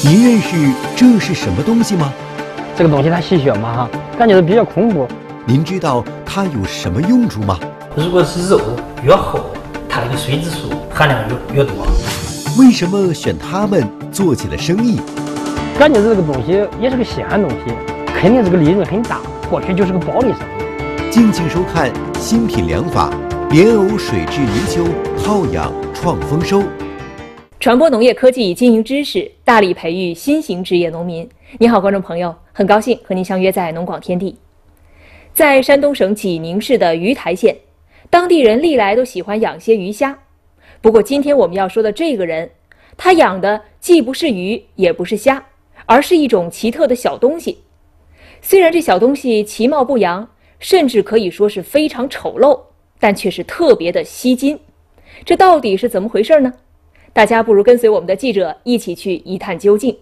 你认识这是什么东西吗？ 这个东西它吸血嘛哈，感觉是比较恐怖。 您知道它有什么用处吗？ 如果是肉越厚，它那个水质素含量越多。 为什么选它们做起了生意？ 感觉这个东西也是个稀罕东西，肯定这个利润很大，过去就是个暴利生意。 敬请收看新品良法莲藕水质泥鳅套养创丰收。 传播农业科技与经营知识，大力培育新型职业农民。你好，观众朋友，很高兴和您相约在农广天地。在山东省济宁市的鱼台县，当地人历来都喜欢养些鱼虾。不过今天我们要说的这个人，他养的既不是鱼，也不是虾，而是一种奇特的小东西。虽然这小东西其貌不扬，甚至可以说是非常丑陋，但却是特别的吸睛。这到底是怎么回事呢？大家不如跟随我们的记者一起去一探究竟。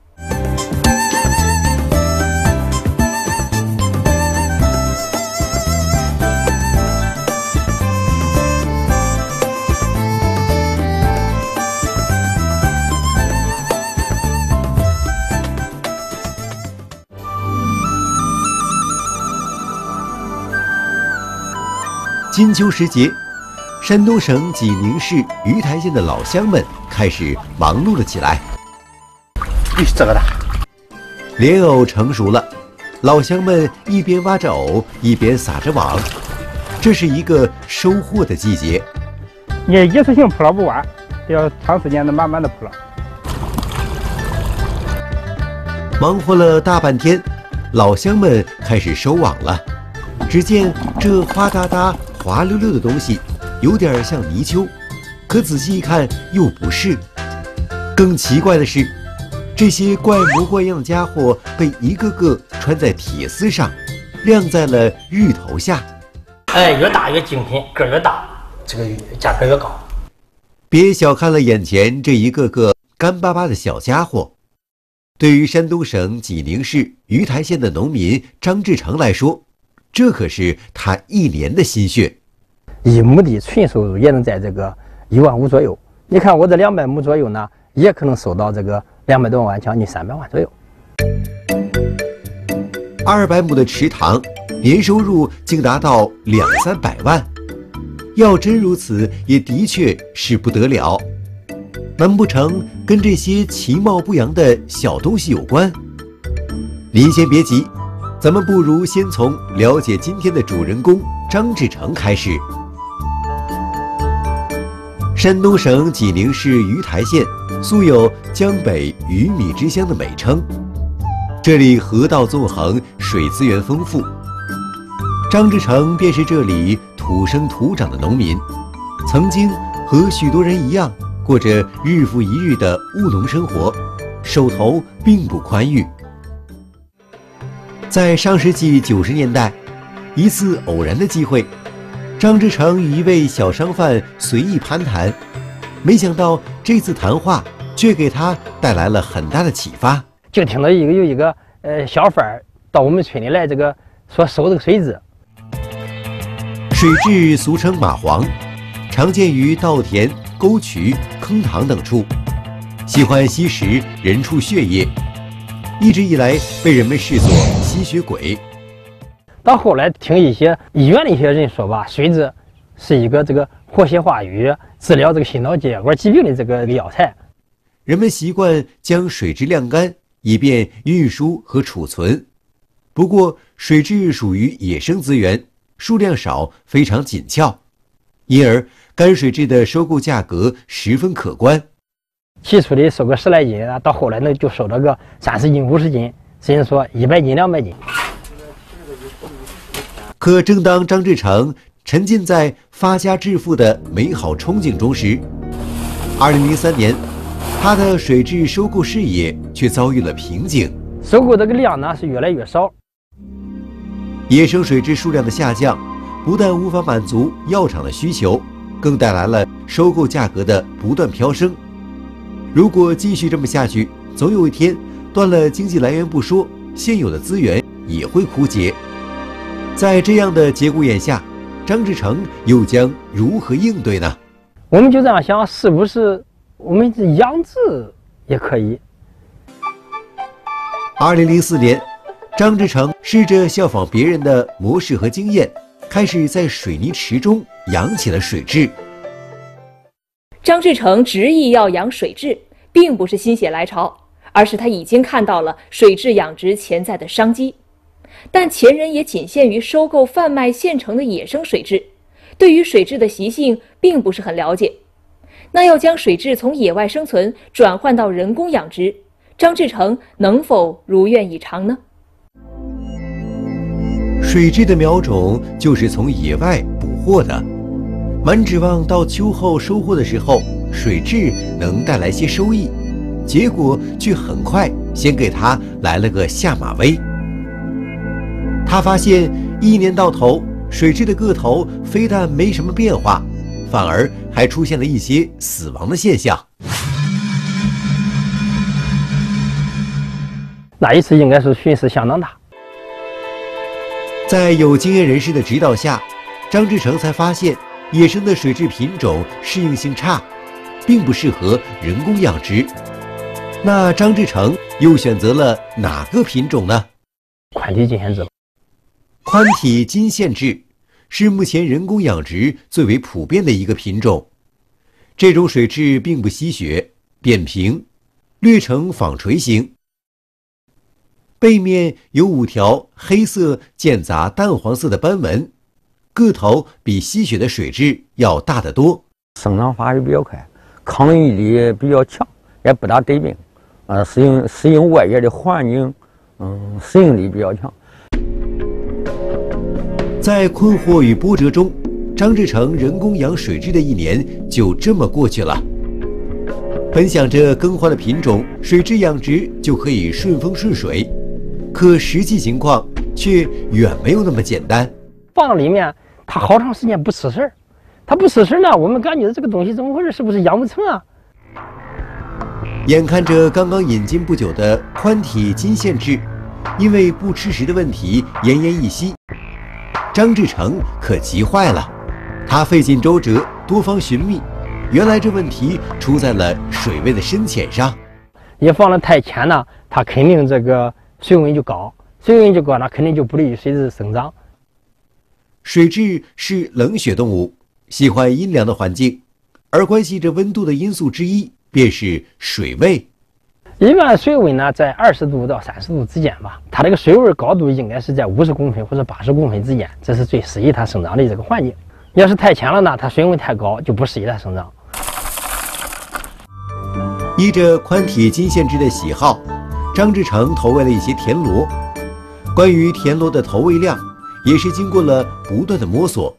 金秋时节，山东省济宁市鱼台县的老乡们开始忙碌了起来。 这个大， 莲藕成熟了，老乡们一边挖着藕，一边撒着网。这是一个收获的季节。 也一次性捕捞不完，得要长时间的慢慢的捕捞。 忙活了大半天，老乡们开始收网了。只见这哗哒哒、滑溜溜的东西，有点像泥鳅，可仔细一看又不是。更奇怪的是，这些怪模怪样的家伙被一个个穿在铁丝上，晾在了日头下。 越大越精品，个越大，这个价格越高。 别小看了眼前这一个个干巴巴的小家伙。对于山东省济宁市鱼台县的农民张志成来说，这可是他一年的心血。 1亩地纯收入也能在这个1.5万左右。你看我这200亩左右呢，也可能收到这个200多万，将近300万左右。 200亩的池塘，年收入竟达到200-300万。要真如此，也的确是不得了。难不成跟这些其貌不扬的小东西有关？您先别急，咱们不如先从了解今天的主人公张志成开始。山东省济宁市鱼台县素有江北鱼米之乡的美称，这里河道纵横，水资源丰富。张志成便是这里土生土长的农民，曾经和许多人一样过着日复一日的务农生活，手头并不宽裕。在上世纪90年代，一次偶然的机会，张志成与一位小商贩随意攀谈，没想到这次谈话却给他带来了很大的启发。 就听到有一个小贩到我们村里来，说收这个水蛭。 水蛭俗称蚂蟥，常见于稻田、沟渠、坑塘等处，喜欢吸食人畜血液，一直以来被人们视作吸血鬼。 到后来听一些医院的一些人说吧，水蛭是一个活血化瘀、治疗心脑血管疾病的这个药材。 人们习惯将水蛭晾干，以便运输和储存。不过水蛭属于野生资源，数量少，非常紧俏，因而干水蛭的收购价格十分可观。 起初的收个10来斤啊，到后来呢就收到个30斤、50斤，甚至说100斤、200斤。 可正当张志成沉浸在发家致富的美好憧憬中时，2003年，他的水蛭收购事业却遭遇了瓶颈。 收购这个量呢是越来越少， 野生水蛭数量的下降，不但无法满足药厂的需求，更带来了收购价格的不断飙升。如果继续这么下去，总有一天断了经济来源不说，现有的资源也会枯竭。在这样的节骨眼下，张志成又将如何应对呢？ 我们就这样想，是不是我们养殖也可以？ 2004年，张志成试着效仿别人的模式和经验，开始在水泥池中养起了水蛭。 张志成执意要养水蛭，并不是心血来潮，而是他已经看到了水蛭养殖潜在的商机。但前人也仅限于收购贩卖现成的野生水蛭，对于水蛭的习性并不是很了解。那要将水蛭从野外生存转换到人工养殖，张志成能否如愿以偿呢？ 水蛭的苗种就是从野外捕获的，满指望到秋后收获的时候，水蛭能带来些收益，结果却很快先给他来了个下马威。他发现一年到头，水蛭的个头非但没什么变化，反而还出现了一些死亡的现象。 那一次应该是损失相当大。 在有经验人士的指导下，张志成才发现野生的水蛭品种适应性差，并不适合人工养殖。那张志成又选择了哪个品种呢？ 宽体金线蛭。 宽体金线蛭是目前人工养殖最为普遍的一个品种。这种水蛭并不吸血，扁平，略呈纺锤形，背面有5条黑色间杂淡黄色的斑纹，个头比吸血的水蛭要大得多。 生长发育比较快，抗御力比较强，也不大得病，适应外界的环境，适应力比较强。 在困惑与波折中，张志成人工养水蛭的1年就这么过去了。本想着更换了品种，水蛭养殖就可以顺风顺水，可实际情况却远没有那么简单。 放到里面，它好长时间不吃食儿，它不吃食儿呢，我们感觉这个东西怎么回事？是不是养不成啊？ 眼看着刚刚引进不久的宽体金线蛭，因为不吃食的问题奄奄一息，张志成可急坏了。他费尽周折，多方寻觅，原来这问题出在了水位的深浅上。 你放得太浅呢，它肯定这个水温就高，水温就高，那肯定就不利于水蛭生长。 水蛭是冷血动物，喜欢阴凉的环境，而关系着温度的因素之一便是水位。 一般水温呢在20度到30度之间吧，它这个水温高度应该是在50公分或者80公分之间，这是最适宜它生长的这个环境。要是太浅了呢，它水温太高，就不适宜它生长。 依着宽体金线蛭的喜好，张志成投喂了一些田螺。关于田螺的投喂量，也是经过了不断的摸索。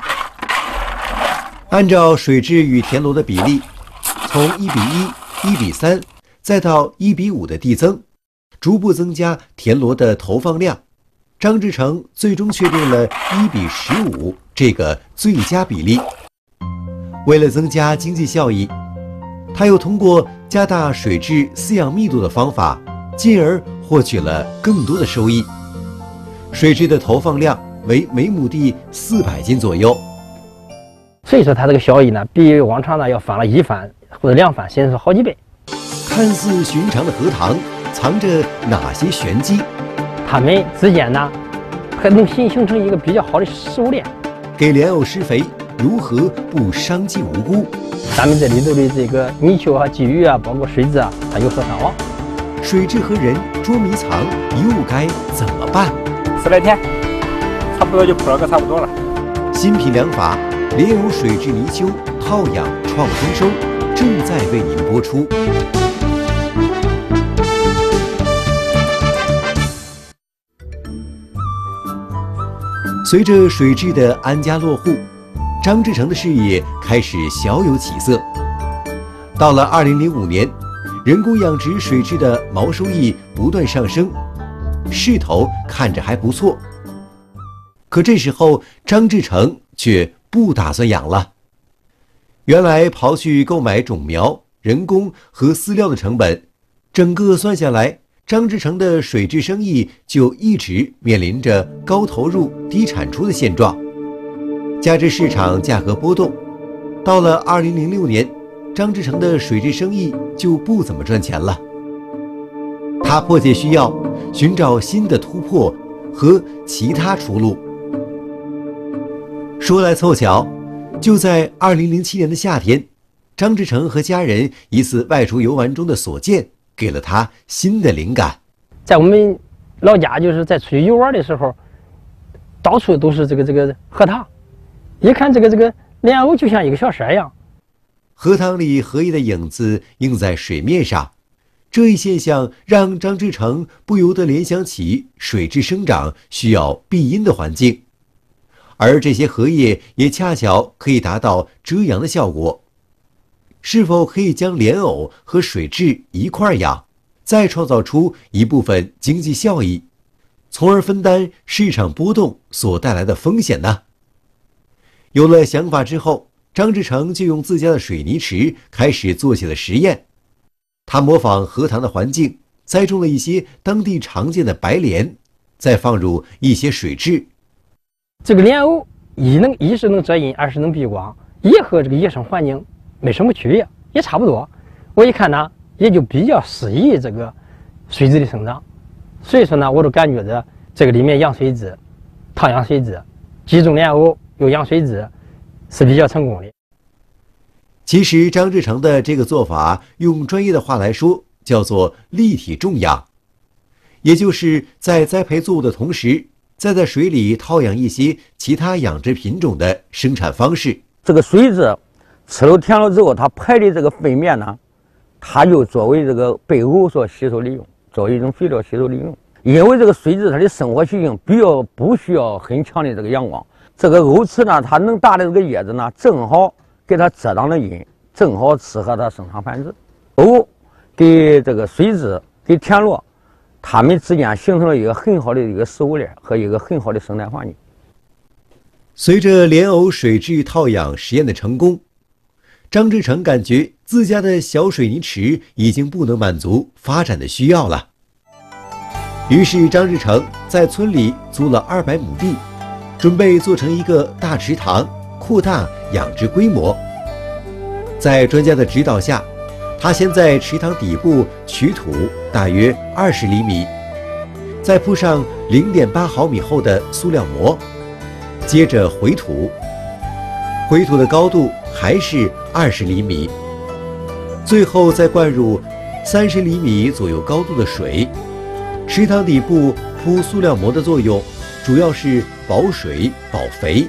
按照水蛭与田螺的比例，从1比1、1比3，再到1比5的递增，逐步增加田螺的投放量。张志成最终确定了1比15这个最佳比例。为了增加经济效益，他又通过加大水蛭饲养密度的方法，进而获取了更多的收益。水蛭的投放量为每亩地400斤左右， 所以说它这个效益呢，比往常呢要翻了1番或者2番，甚至是好几倍。 看似寻常的荷塘，藏着哪些玄机？ 它们之间呢，还能形成一个比较好的食物链。 给莲藕施肥，如何不伤及无辜？ 咱们这里头的这个泥鳅啊、鲫鱼啊，包括水蛭啊，它有所伤亡。 水蛭和人捉迷藏又该怎么办 ？10来天，差不多就捕了个差不多了。 新品良法，莲藕水蛭泥鳅套养创丰收，正在为您播出。随着水蛭的安家落户，张志成的事业开始小有起色。到了2005年，人工养殖水蛭的毛收益不断上升，势头看着还不错。可这时候，张志成却不打算养了。原来刨去购买种苗、人工和饲料的成本，整个算下来，张志成的水蛭生意就一直面临着高投入低产出的现状。加之市场价格波动，到了2006年，张志成的水蛭生意就不怎么赚钱了。他他迫切需要寻找新的突破和其他出路。说来凑巧，就在2007年的夏天，张志成和家人一次外出游玩中的所见，给了他新的灵感。 在我们老家，就是在出去游玩的时候，到处都是这个荷塘，一看这个莲藕就像一个小蛇一样。 荷塘里荷叶的影子映在水面上，这一现象让张志成不由得联想起水质生长需要避阴的环境，而这些荷叶也恰巧可以达到遮阳的效果。是否可以将莲藕和水质一块养，再创造出一部分经济效益，从而分担市场波动所带来的风险呢？有了想法之后，张志成就用自家的水泥池开始做起了实验。他模仿荷塘的环境，栽种了一些当地常见的白莲，再放入一些水质。 这个莲藕一是能遮阴，二是能避光，也和这个野生环境没什么区别，也差不多。我一看呢，也就比较适宜这个水质的生长，所以说呢，我就感觉着这个里面养水质、套养水质，既种莲藕又养水质，是比较成功的。 其实张志成的这个做法，用专业的话来说，叫做立体种养，也就是在栽培作物的同时，再在水里套养一些其他养殖品种的生产方式。 这个水质吃了田螺之后，它排的这个粪便呢，它就作为这个被藕所吸收利用，作为一种肥料吸收利用。因为这个水质它的生活习性不需要很强的这个阳光，这个藕池呢，它能大的这个叶子呢，正好给它遮挡了阴，正好适合它生长繁殖。藕给这个水质给田螺，它们之间形成了一个很好的一个食物链和一个很好的生态环境。 随着莲藕水质套养实验的成功，张志成感觉自家的小水泥池已经不能满足发展的需要了。于是张志成在村里租了200亩地，准备做成一个大池塘，扩大养殖规模。在专家的指导下，他先在池塘底部取土大约20厘米，再铺上0.8毫米厚的塑料膜，接着回土，回土的高度还是20厘米，最后再灌入30厘米左右高度的水。池塘底部铺塑料膜的作用主要是保水保肥。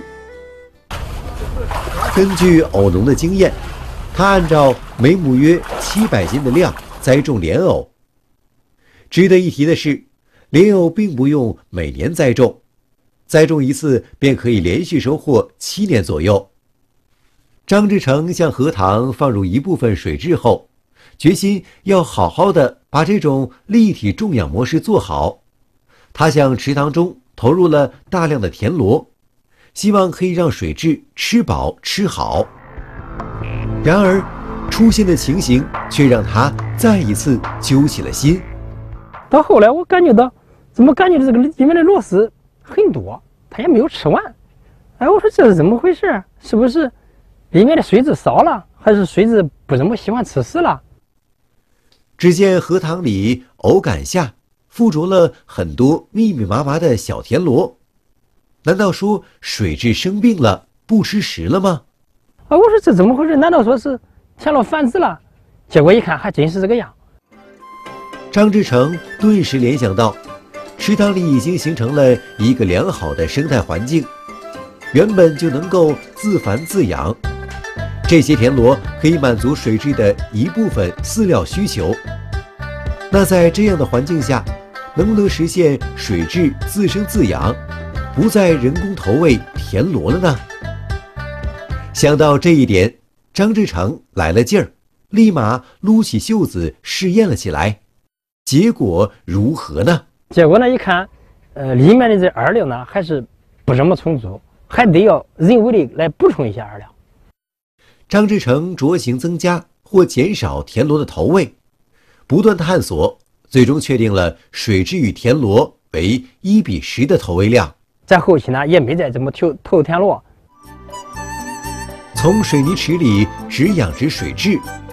根据藕农的经验，他按照每亩约700斤的量栽种莲藕。值得一提的是，莲藕并不用每年栽种，栽种一次便可以连续收获7年左右。张志成向荷塘放入一部分水质后，决心要好好的把这种立体种养模式做好。他向池塘中投入了大量的田螺，希望可以让水质吃饱吃好。然而出现的情形却让他再一次揪起了心。 到后来我感觉到，怎么感觉这个里面的螺丝很多，它也没有吃完。哎，我说这是怎么回事？是不是里面的水质少了，还是水质不怎么喜欢吃屎了？ 只见荷塘里藕杆下附着了很多密密麻麻的小田螺，难道说水质生病了，不吃食了吗？ 啊，我说这怎么回事？难道说是田螺繁殖了？结果一看，还真是这个样。 张志成顿时联想到，池塘里已经形成了一个良好的生态环境，原本就能够自繁自养。这些田螺可以满足水质的一部分饲料需求。那在这样的环境下，能不能实现水质自生自养，不再人工投喂田螺了呢？想到这一点，张志成来了劲儿，立马撸起袖子试验了起来。结果如何呢？ 结果呢，一看，里面的这饵料呢还是不怎么充足，还得要人为的来补充一下饵料。 张志成酌情增加或减少田螺的投喂，不断探索，最终确定了水质与田螺为1:10的投喂量。 在后期呢，也没再怎么投田螺。从水泥池里只养殖水质，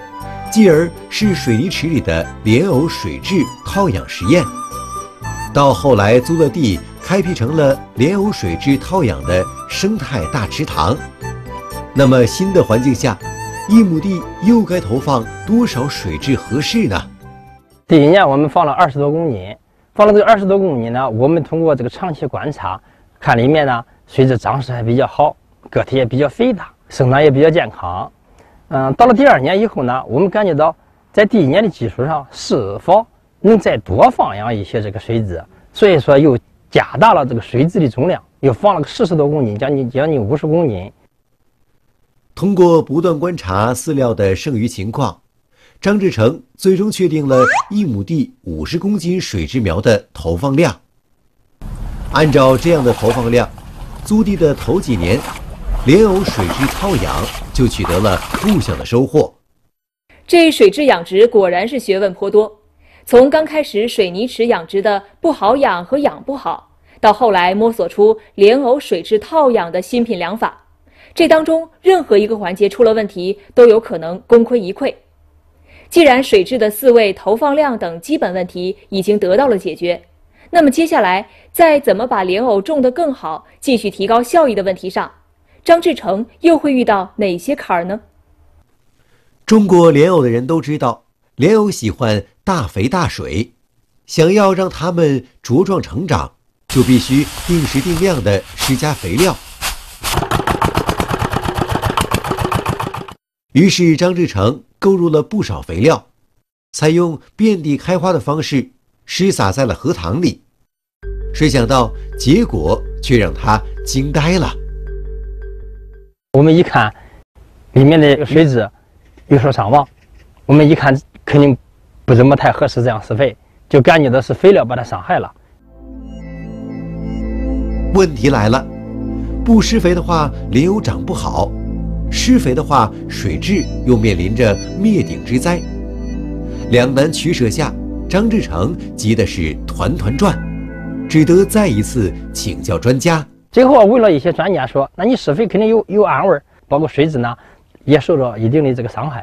继而是水泥池里的莲藕水质套养实验，到后来租了地，开辟成了莲藕水质套养的生态大池塘。那么新的环境下，1亩地又该投放多少水质合适呢？ 第一年我们放了20多公斤，放了这个20多公斤呢，我们通过这个长期观察，看里面呢水质长势还比较好，个体也比较肥大，生长也比较健康。到了第2年以后呢，我们感觉到在第1年的基础上是否能再多放养一些这个水质，所以说又加大了这个水质的总量，又放了个40多公斤，将近50公斤。 通过不断观察饲料的剩余情况，张志成最终确定了1亩地50公斤水质苗的投放量。按照这样的投放量，租地的头几年，莲藕水质套养就取得了不小的收获。 这水质养殖果然是学问颇多，从刚开始水泥池养殖的不好养和养不好，到后来摸索出莲藕水质套养的新品良法，这当中任何一个环节出了问题，都有可能功亏一篑。既然水质的饲喂、投放量等基本问题已经得到了解决，那么接下来在怎么把莲藕种得更好、继续提高效益的问题上，张志成又会遇到哪些坎儿呢？ 种过莲藕的人都知道，莲藕喜欢大肥大水，想要让它们茁壮成长，就必须定时定量的施加肥料。于是张志成购入了不少肥料，采用遍地开花的方式施撒在了荷塘里。谁想到结果却让他惊呆了。 我们一看里面的水质有所伤亡，我们一看肯定不怎么太合适这样施肥，就感觉到是肥料把它伤害了。 问题来了，不施肥的话莲藕长不好，施肥的话水质又面临着灭顶之灾。两难取舍下，张志成急的是团团转，只得再一次请教专家。 最后问了一些专家说，那你施肥肯定有氨味，包括水质呢也受到一定的这个伤害。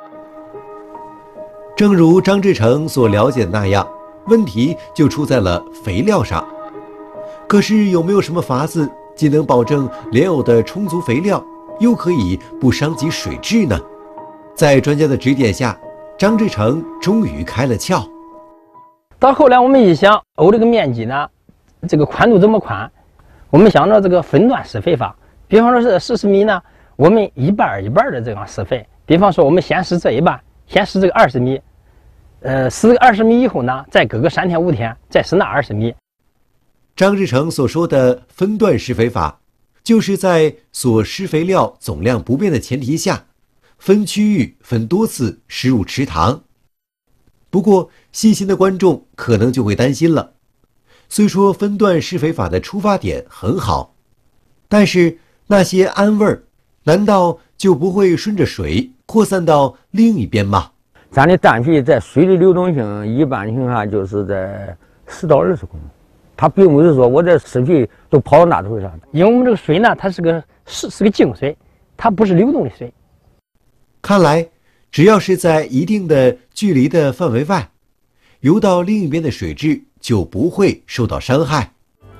正如张志成所了解的那样，问题就出在了肥料上。可是有没有什么法子既能保证莲藕的充足肥料，又可以不伤及水质呢？在专家的指点下，张志成终于开了窍。 到后来我们一想，藕这个面积呢，这个宽度这么宽，我们想着这个分段施肥法，比方说是40米呢，我们一半一半的这样施肥。比方说我们先施这一半，先施这个20米，施20米以后呢，再隔个3天5天再施那20米。 张志成所说的分段施肥法，就是在所施肥料总量不变的前提下，分区域分多次施入池塘。不过细心的观众可能就会担心了，虽说分段施肥法的出发点很好，但是那些氨味儿难道就不会顺着水扩散到另一边吗？ 咱的氮肥在水的流动性一般情况下就是在10到20公分，它并不是说我这施肥都跑到那头上。 因为我们这个水呢，它是个静水，它不是流动的水。 看来只要是在一定的距离的范围外，游到另一边的水质就不会受到伤害。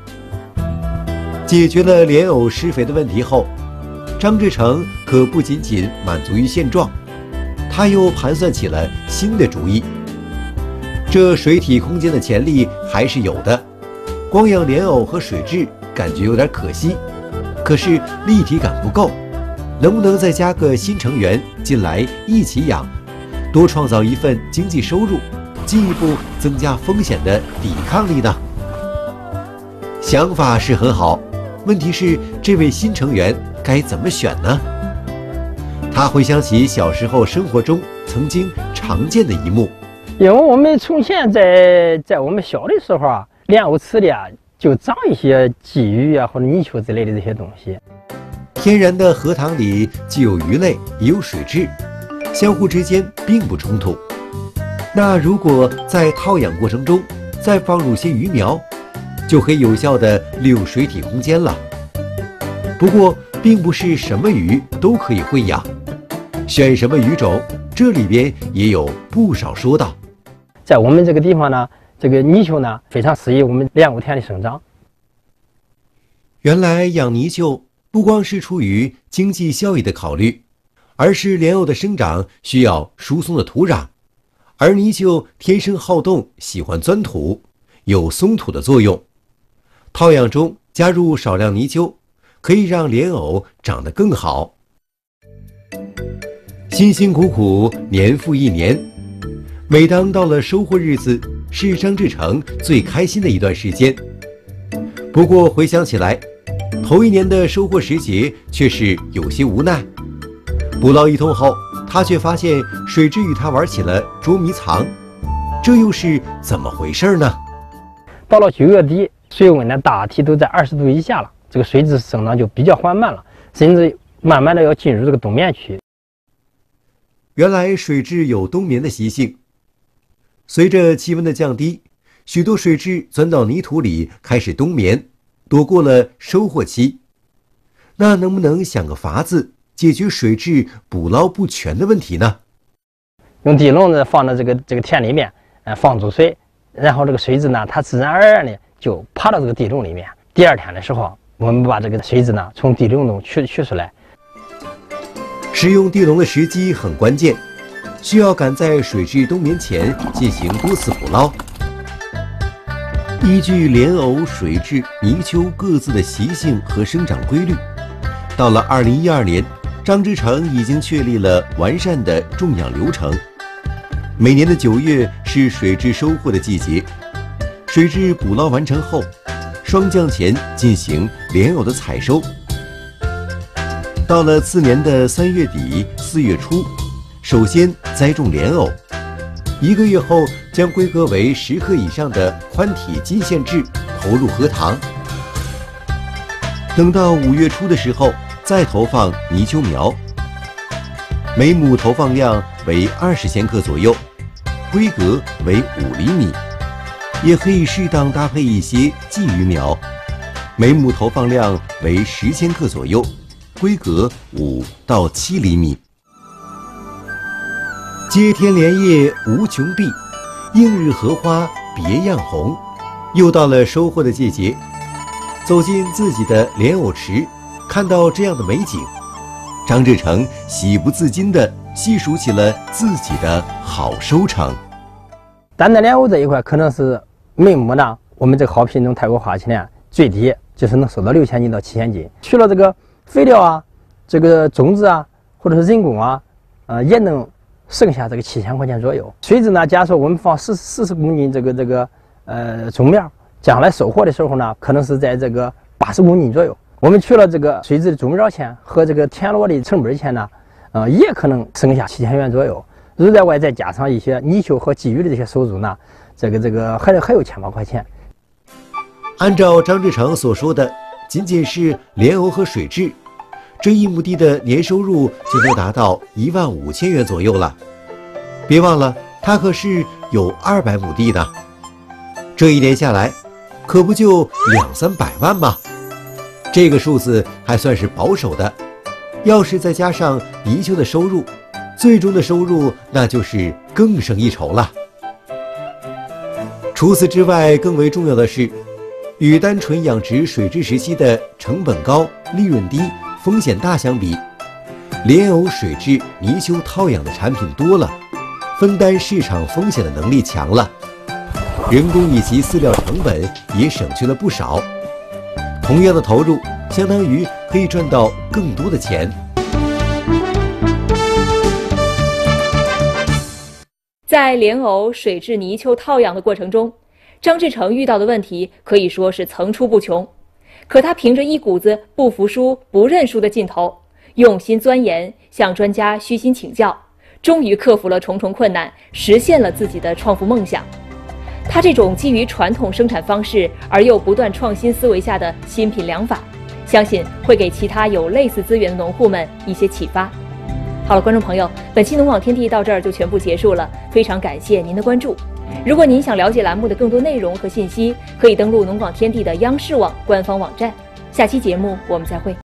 解决了莲藕施肥的问题后，张志成可不仅仅满足于现状，他又盘算起了新的主意。这水体空间的潜力还是有的，光养莲藕和水质感觉有点可惜，可是立体感不够，能不能再加个新成员进来一起养，多创造一份经济收入，进一步增加风险的抵抗力呢？想法是很好，问题是这位新成员该怎么选呢？他回想起小时候生活中曾经常见的一幕， 因为我们从前在我们小的时候啊，莲藕池里啊就长一些鲫鱼啊或者泥鳅之类的这些东西。 天然的荷塘里既有鱼类也有水质，相互之间并不冲突。那如果在套养过程中再放入些鱼苗，就可以有效地利用水体空间了。不过并不是什么鱼都可以会养，选什么鱼种这里边也有不少说道。 在我们这个地方呢，这个泥鳅呢非常适宜我们莲藕田的生长。 原来养泥鳅不光是出于经济效益的考虑，而是莲藕的生长需要疏松的土壤，而泥鳅天生好动，喜欢钻土，有松土的作用。套养中加入少量泥鳅，可以让莲藕长得更好。辛辛苦苦年复一年，每当到了收获日子，是张志成最开心的一段时间。不过回想起来，头一年的收获时节却是有些无奈。捕捞一通后，他却发现水蛭与他玩起了捉迷藏，这又是怎么回事呢？ 到了9月底，水温呢大体都在20度以下了，这个水质生长就比较缓慢了，甚至慢慢的要进入这个冬眠区。 原来水蛭有冬眠的习性，随着气温的降低，许多水蛭钻到泥土里开始冬眠，躲过了收获期。那能不能想个法子解决水蛭捕捞不全的问题呢？ 用地笼子放到这个田里面，放住水，然后这个水蛭呢，它自然而然的就爬到这个地笼里面。第二天的时候，我们把这个水蛭呢从地笼中取出来。 使用地笼的时机很关键，需要赶在水蛭冬眠前进行多次捕捞。依据莲藕、水蛭、泥鳅各自的习性和生长规律，到了2012年，张志成已经确立了完善的种养流程。每年的9月是水蛭收获的季节，水蛭捕捞完成后，霜降前进行莲藕的采收。到了次年的3月底、4月初，首先栽种莲藕，1个月后将规格为10克以上的宽体金线蛭投入荷塘。等到5月初的时候，再投放泥鳅苗，每亩投放量为20千克左右，规格为5厘米，也可以适当搭配一些鲫鱼苗，每亩投放量为10千克左右，规格5到7厘米。接天莲叶无穷碧，映日荷花别样红。又到了收获的季节，走进自己的莲藕池，看到这样的美景，张志成喜不自禁地细数起了自己的好收成。 单单莲藕这一块，可能是每亩呢，我们这个好品种泰国花旗莲最低就是能收到6000斤到7000斤。去了这个肥料啊，这个种子啊，或者是人工啊，也能剩下这个7000块钱左右。水蛭呢，假如说我们放40公斤这个种苗，将来收获的时候呢，可能是在这个80公斤左右。我们去了这个水蛭的种苗钱和这个田螺的成本钱呢，也可能剩下7000元左右。如果在外再加上一些泥鳅和鲫鱼的这些收入呢，这个还有1000多块钱。 按照张志成所说的，仅仅是莲藕和水蛭，这1亩地的年收入就能达到15000元左右了。别忘了，他可是有200亩地的，这1年下来，可不就200-300万吗？这个数字还算是保守的，要是再加上泥鳅的收入，最终的收入那就是更胜一筹了。除此之外，更为重要的是，与单纯养殖水蛭时期的成本高、利润低、风险大相比，莲藕、水蛭、泥鳅套养的产品多了，分担市场风险的能力强了，人工以及饲料成本也省去了不少。同样的投入，相当于可以赚到更多的钱。 在莲藕、水蛭、泥鳅套养的过程中，张志成遇到的问题可以说是层出不穷。可他凭着一股子不服输、不认输的劲头，用心钻研，向专家虚心请教，终于克服了重重困难，实现了自己的创富梦想。他这种基于传统生产方式而又不断创新思维下的新品良法，相信会给其他有类似资源的农户们一些启发。好了，观众朋友，本期农广天地到这儿就全部结束了，非常感谢您的关注。如果您想了解栏目的更多内容和信息，可以登录农广天地的央视网官方网站。下期节目我们再会。